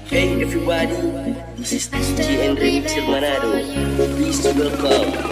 Hey everybody, this is DJ and Remixer Manado. Please welcome